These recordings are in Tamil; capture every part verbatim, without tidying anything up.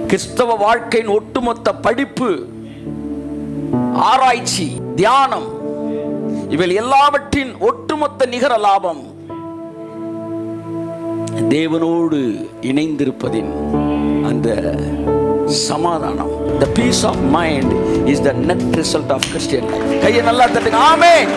கிறிஸ்தவ வாழ்க்கையின் ஒட்டுமொத்த படிப்பு, ஆராய்ச்சி, தியானம், இவை எல்லாவற்றின் ஒட்டுமொத்த நிகர லாபம் தேவனோடு இணைந்திருப்பதின் அந்த சமாதானம். The peace of mind is the net result of Christian life. கையை நல்லா தட்டுங்க. ஆமென்.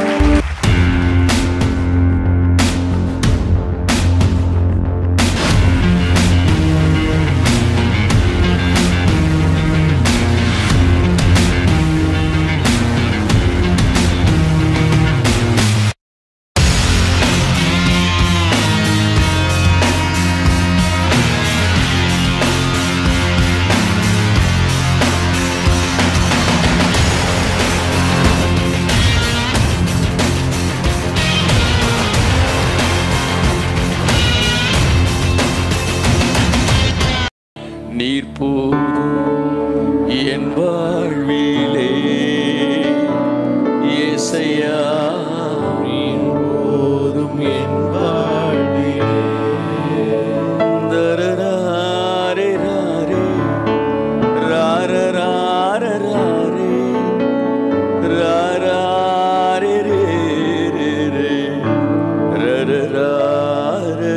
நீர் போதும் என் வாழ்விலே இயேசையா, நீர் போதும் என் வாழ்விலே. தரராரே ராரே ராரராரே ராரராரே ரே ரே ரே ரரராரே.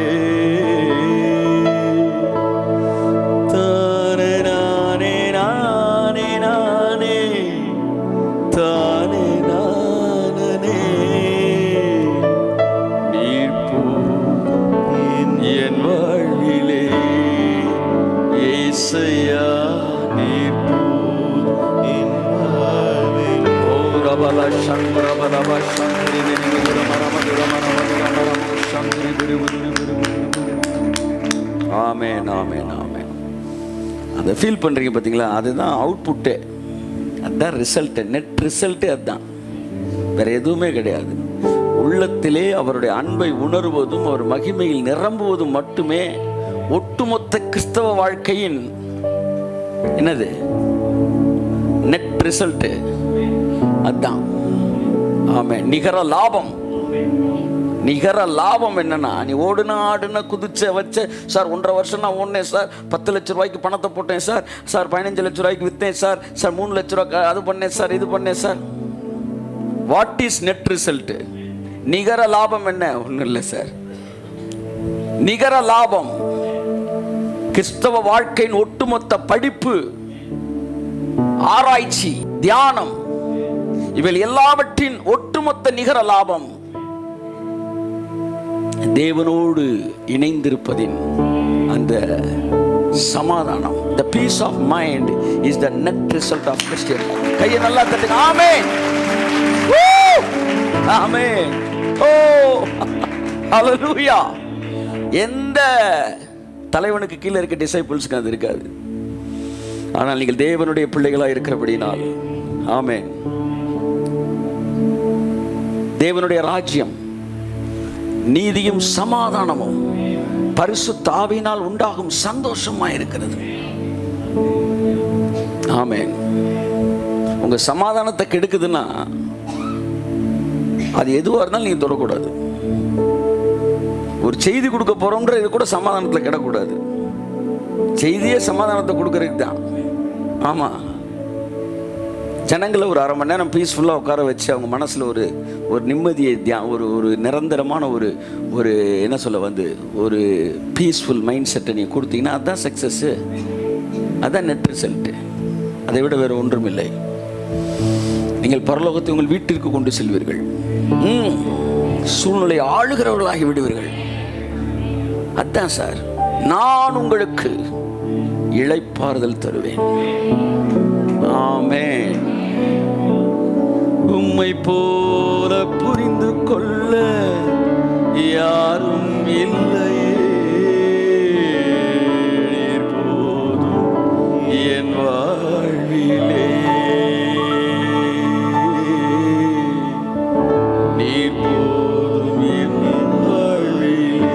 ஆமென், ஆமென், ஆமென். அதை ஃபீல் பண்றீங்க பார்த்தீங்களா? அதுதான் அவுட்புட்டு, அதுதான் ரிசல்ட், நெட் ரிசல்ட்டு அதுதான், வேற எதுவுமே கிடையாது. உள்ளத்திலே அவருடைய அன்பை உணர்வதும் அவர் மகிமையில் நிரம்புவதும் மட்டுமே ஒட்டுமொத்த கிறிஸ்தவ வாழ்க்கையின் என்னது நெட் ரிசல்ட். அதுதான் ஆமென். நிகர லாபம். நிகர லாபம் என்னன்னா, நீ ஓடுனா ஆடுன குதிச்ச வச்ச சார், ஒன்றரை வருஷம் நான் ஓடினேன் சார், பத்து லட்ச ரூபாய்க்கு பணத்தை போட்டேன் சார், சார் பதினஞ்சு லட்ச ரூபாய்க்கு விற்றேன் சார், சார் மூணு லட்ச ரூபாய்க்கு அது பண்ணேன் சார், இது பண்ணேன் sir. What is net result? நிகர லாபம் என்ன? ஒன்றும் இல்லை சார். நிகர லாபம் கிறிஸ்தவ வாழ்க்கையின் ஒட்டுமொத்த படிப்பு, ஆராய்ச்சி, தியானம், இவை எல்லாவற்றின் ஒட்டுமொத்த நிகர லாபம் தேவனோடு இணைந்திருப்பதின் அந்த சமாதானம். The peace of mind is the net result of Christian life. கையை நல்லா தட்டுங்க. ஆமென், ஆமென். ஓ ஹல்லேலூயா. எந்த தலைவனுக்கு கீழே இருக்க டிசைபிள்ஸ்க்கு அது இருக்காது. ஆனால் நீங்கள் தேவனுடைய பிள்ளைகளாக இருக்கிறபடினால், ஆமென், தேவனுடைய ராஜ்யம் நீதியும் சமாதானமும் பரிசுத்த ஆவியினால் உண்டாகும் சந்தோஷமா இருக்கிறது. ஆமென். உங்க சமாதானத்தை கெடுக்குதுன்னா அது எதுவா இருந்தாலும் நீங்க தொடக்கூடாது. ஒரு செய்தி கொடுக்க போறோம்ன்ற இது கூட சமாதானத்துல கிடக்கூடாது. செய்தியே சமாதானத்தை கொடுக்கறதுக்கு தான். ஆமா, ஜனங்களை ஒரு அரை மணி நேரம் பீஸ்ஃபுல்லாக உட்கார வச்சு அவங்க மனசில் ஒரு ஒரு நிம்மதியை தியா ஒரு ஒரு நிரந்தரமான ஒரு ஒரு என்ன சொல்ல வந்து ஒரு பீஸ்ஃபுல் மைண்ட் செட்டை நீங்கள் கொடுத்தீங்கன்னா அதுதான் சக்ஸஸ்ஸு, அதுதான் நெட் ரிசல்ட்டு. அதை விட வேறு ஒன்றும் இல்லை. நீங்கள் பரலோகத்தை உங்கள் வீட்டிற்கு கொண்டு செல்வீர்கள். சூழ்நிலை ஆளுகிறவர்களாகி விடுவீர்கள். அதுதான் சார். நான் உங்களுக்கு இளைப்பாறுதல் தருவேன். ஆமென். உம்மை போல புரிந்து கொள்ள யாரும் இல்லையே, போதும் என் வாழ்விலே, நீர் போதும் என் வாழ்விலே.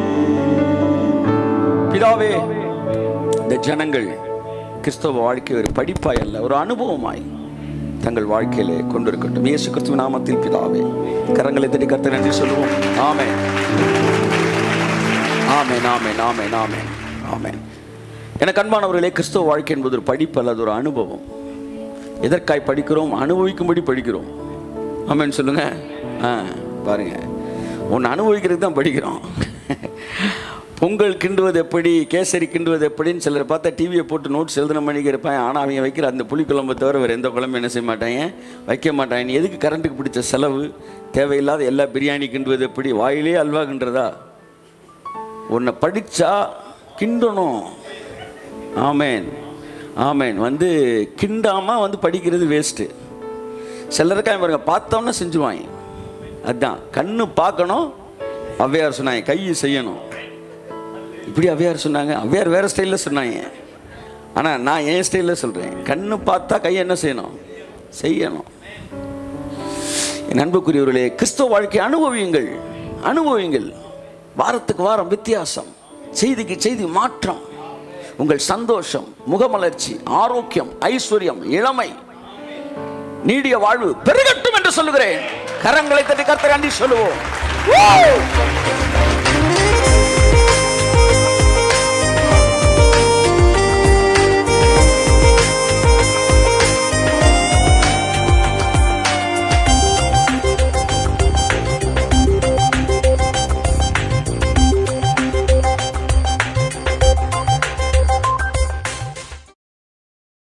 பிதாவே, இந்த ஜனங்கள் கிறிஸ்தவ வாழ்க்கை ஒரு படிப்பாய் அல்ல, ஒரு அனுபவமாய் தங்கள் வாழ்க்கையிலே கொண்டிருக்கட்டும். இயேசு கிறிஸ்துவின் நாமத்தில் பிதாவே. கரங்களை தட்டி கர்த்தருக்கு நன்றி சொல்லுவோம். ஆமென், ஆமென், ஆமென், ஆமென், ஆமென், ஆமென். எனக்கு அன்பானவர்களே, கிறிஸ்தவ வாழ்க்கை என்பது ஒரு படிப்பு அல்லது ஒரு அனுபவம். எதற்காய் படிக்கிறோம்? அனுபவிக்கும்படி படிக்கிறோம். ஆமென் சொல்லுங்க. ஆ பாருங்க, ஒன்று அனுபவிக்கிறதுக்கு தான் படிக்கிறோம். பொங்கல் கிண்டுவது எப்படி, கேசரி கிண்டுவது எப்படின்னு சிலர் பார்த்தா டிவியை போட்டு நோட்ஸ் எழுதுன மணிக்கு இருப்பேன். ஆனால் அவங்க வைக்கிற அந்த புளி குழம்பை தவிர வேறு எந்த குழம்பு என்ன செய்ய மாட்டாங்க, வைக்க மாட்டாங்க. நீ எதுக்கு கரண்ட்டுக்கு பிடிச்ச செலவு, தேவையில்லாத எல்லா பிரியாணி கிண்டுவது எப்படி, வாயிலே அல்வா கிண்டுறதா? ஒன்றை படித்தா கிண்டணும். ஆமேன் ஆமேன். வந்து கிண்டாமல் வந்து படிக்கிறது வேஸ்ட்டு. சிலருக்காக பாருங்க, பார்த்தோன்னே செஞ்சுவாங்க. அதுதான் கண்ணு பார்க்கணும். ஔவையார் சொன்னாங்க, கை செய்யணும். இப்படி ஔவையார் சொன்னாங்க. ஔவையார் வேறு ஸ்டைலில் சொன்னாங்க. ஆனால் நான் என் ஸ்டைலில் சொல்கிறேன். கண்ணு பார்த்தா கையை என்ன செய்யணும், செய்யணும். என் அன்புக்குரியவர்களே, கிறிஸ்தவ வாழ்க்கை அனுபவியுங்கள், அனுபவியுங்கள். வாரத்துக்கு வாரம் வித்தியாசம், செய்திக்கு செய்தி மாற்றம். உங்கள் சந்தோஷம், முகமலர்ச்சி, ஆரோக்கியம், ஐஸ்வர்யம், இளமை, நீடிய வாழ்வு பெருகட்டும் என்று சொல்லுகிறேன். கரங்களை தட்டி கர்த்தரை நன்றி சொல்லுவோம்.